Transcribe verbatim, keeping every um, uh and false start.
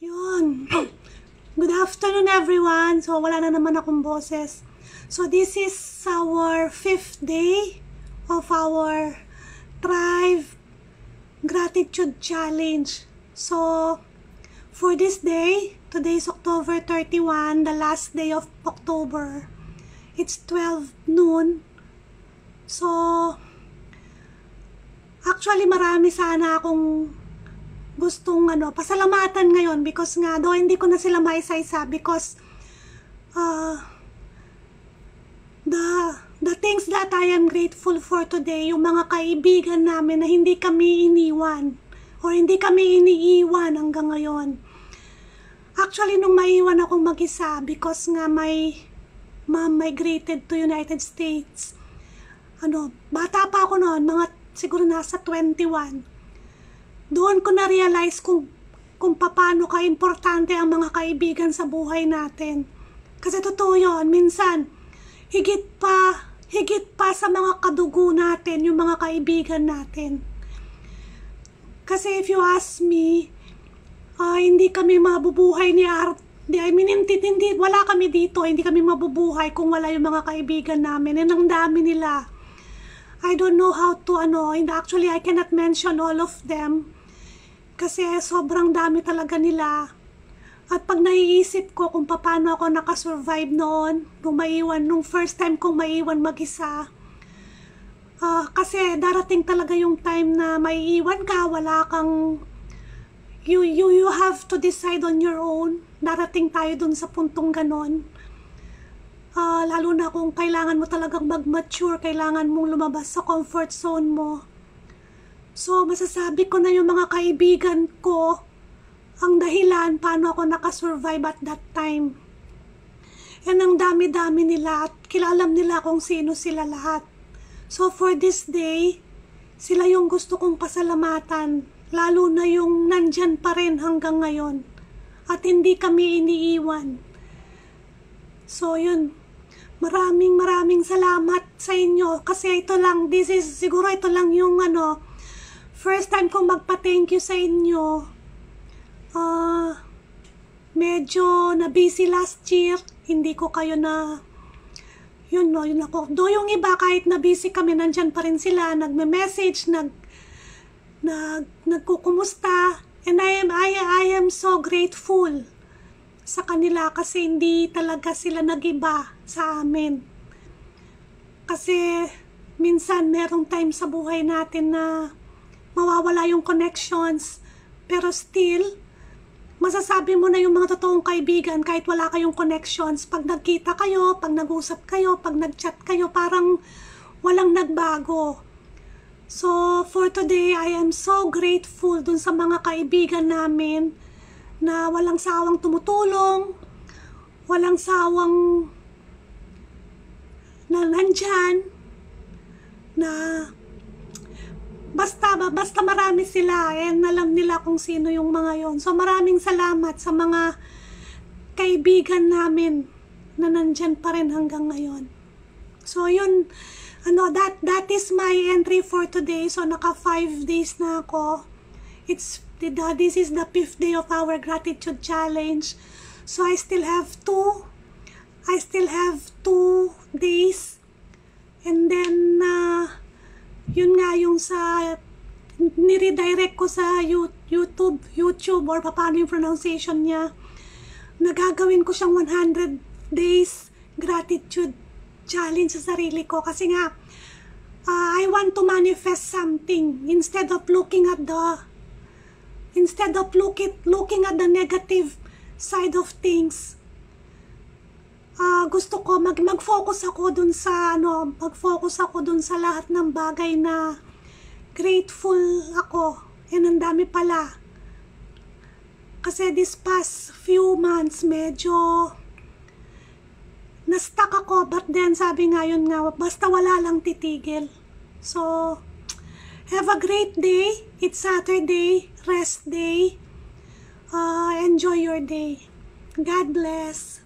Yun. Good afternoon, everyone. So, wala na naman akong boses. So, this is our fifth day of our Thrive Gratitude Challenge. So, for this day, today is October thirty-first, the last day of October. It's twelve noon. So, actually, marami sana akong gustong ano, pasalamatan ngayon because nga, though hindi ko na sila maisa-isa because uh, the, the things that I am grateful for today, yung mga kaibigan namin na hindi kami iniwan or hindi kami iniiwan hanggang ngayon. Actually, nung maiwan akong mag-isa because nga may mom migrated to United States, ano, bata pa ako noon, mga siguro nasa twenty-one. Doon ko na-realize kung, kung paano ka-importante ang mga kaibigan sa buhay natin. Kasi totoo yun, minsan, higit pa, higit pa sa mga kadugo natin, yung mga kaibigan natin. Kasi if you ask me, uh, hindi kami mabubuhay ni Art, I mean, hindi, hindi, wala kami dito, hindi kami mabubuhay kung wala yung mga kaibigan namin. And ang dami nila. I don't know how to, ano, and actually, I cannot mention all of them. Kasi sobrang dami talaga nila. At pag naiisip ko kung paano ako nakasurvive noon, nung maiwan, nung first time kong maiwan mag-isa. Uh, kasi darating talaga yung time na maiiwan ka, wala kang, you, you, you have to decide on your own. Darating tayo dun sa puntong ganon. Uh, lalo na kung kailangan mo talagang mag-mature, kailangan mong lumabas sa comfort zone mo. So, masasabi ko na yung mga kaibigan ko ang dahilan paano ako nakasurvive at that time. And ang dami-dami nila at kilalam nila kung sino sila lahat. So, for this day, sila yung gusto kong pasalamatan. Lalo na yung nandyan pa rin hanggang ngayon. At hindi kami iniiwan. So, yun. Maraming maraming salamat sa inyo. Kasi ito lang, this is, siguro ito lang yung ano, first time kong magpa-thank you sa inyo. Uh, medyo na-busy last year. Hindi ko kayo na, yun no, yun ako. Do yung iba, kahit na-busy kami, nandyan pa rin sila. Nagme-message, nag, nag, nagkukumusta. And I am, I, I am so grateful sa kanila kasi hindi talaga sila nag-iba sa amin. Kasi minsan merong time sa buhay natin na mawawala yung connections, pero still, masasabi mo na yung mga totoong kaibigan kahit wala kayong connections. Pag nagkita kayo, pag nag-usap kayo, pag nag-chat kayo, parang walang nagbago. So, for today, I am so grateful dun sa mga kaibigan namin na walang sawang tumutulong, walang sawang na nandyan, na Basta, basta marami sila and alam nila kung sino yung mga yon. So maraming salamat sa mga kaibigan namin na nandyan pa rin hanggang ngayon. So yun, ano, that, that is my entry for today. So naka five days na ako. It's, this is the fifth day of our gratitude challenge. So I still have two, I still have two days. And then, uh, yun nga yung sa niredirect ko sa YouTube, YouTube or paano yung pronunciation niya. Nagagawin ko siyang one hundred days gratitude challenge sa sarili ko kasi nga uh, I want to manifest something instead of looking at the instead of look it, looking at the negative side of things. Uh, gusto ko mag mag-focus ako dun sa ano, mag-focus ako dun sa lahat ng bagay na grateful ako. And ang dami pala. Kasi this past few months medyo na-stuck ako, but then sabi nga yun nga, basta wala lang titigil. So, have a great day. It's Saturday, rest day. Uh, enjoy your day. God bless.